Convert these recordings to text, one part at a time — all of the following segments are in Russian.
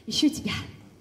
Ищу тебя.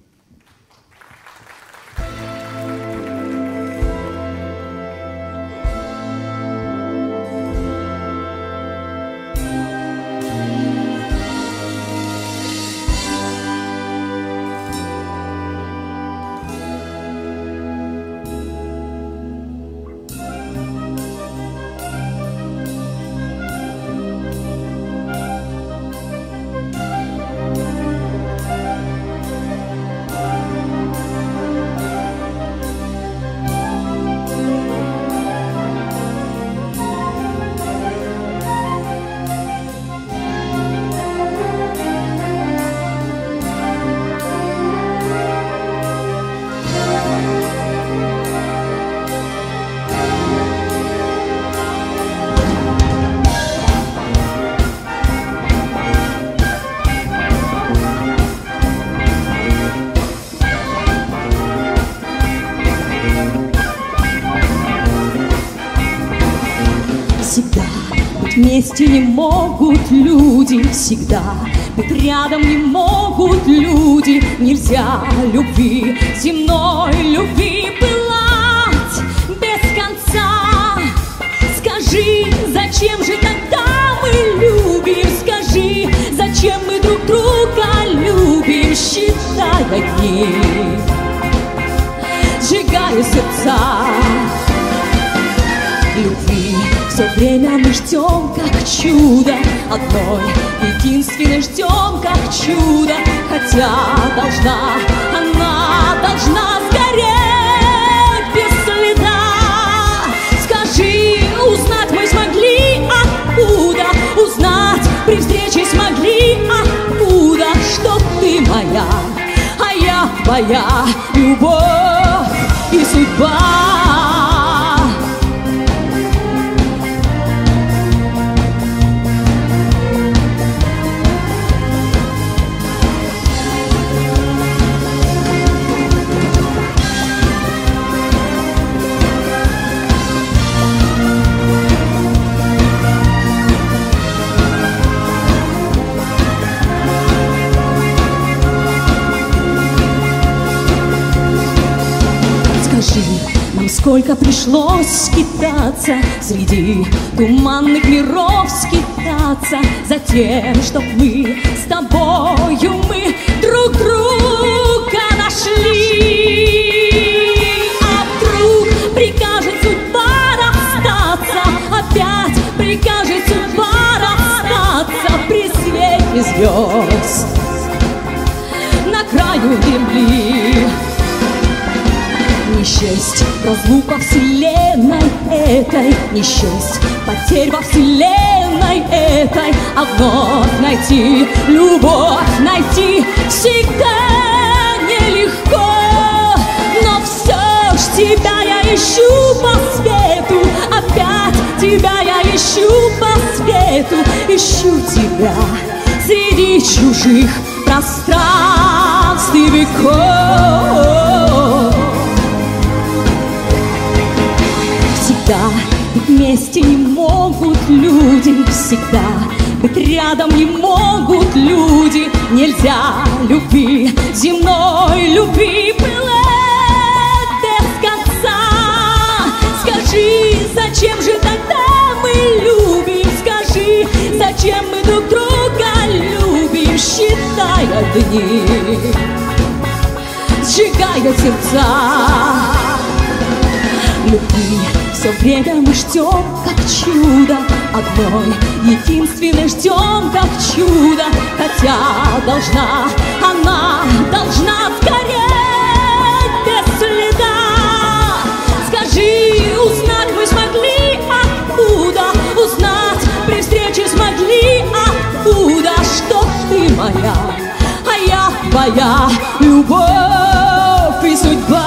Всегда быть вместе не могут люди, всегда быть рядом не могут люди. Нельзя любви, земной любви пылать без конца. Скажи, зачем же тогда мы любим? Скажи, зачем мы друг друга любим? Считая дни, сжигая сердца. Любви все время мы ждем, как чудо, одной единственной ждем, как чудо. Хотя она должна сгореть без следа. Скажи, узнать мы смогли откуда? Узнать при встрече смогли откуда? Что ты моя, а я твоя, любовь и судьба. Скажи, нам сколько пришлось скитаться, среди туманных миров скитаться, за тем, чтоб мы с тобою мы друг друга нашли. А вдруг прикажет судьба расстаться, опять прикажет судьба расстаться при свете звезд на краю земли. Не счесть разлук во вселенной этой, не счесть потерь во вселенной этой, а вновь найти, любовь найти всегда нелегко. Но все ж тебя я ищу по свету, опять тебя я ищу по свету. Ищу тебя среди чужих пространств и веков. Всегда быть вместе не могут люди, всегда быть рядом не могут люди. Нельзя любви, земной любви пылать без конца. Скажи, зачем же тогда мы любим? Скажи, зачем мы друг друга любим? Считая дни, сжигая сердца. Любви все время мы ждем, как чудо, одной единственной ждем, как чудо. Хотя она должна сгореть без следа. Скажи, узнать мы смогли откуда? Узнать при встрече смогли откуда? Что ты моя, а я твоя, любовь и судьба.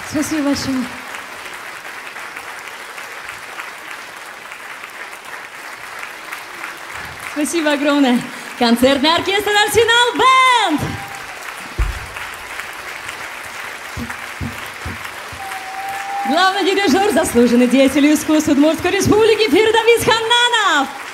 Спасибо большое. Спасибо огромное. Концертный оркестр «Арсенал Бэнд». Главный дирижер, заслуженный деятель искусств Удмуртской республики Фирдавис Ханнанов.